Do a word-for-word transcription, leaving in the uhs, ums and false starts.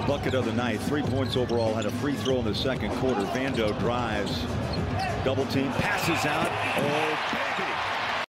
bucket of the night. Three points overall. Had a free throw in the second quarter. Vando drives. Double team. Passes out. Oh, baby.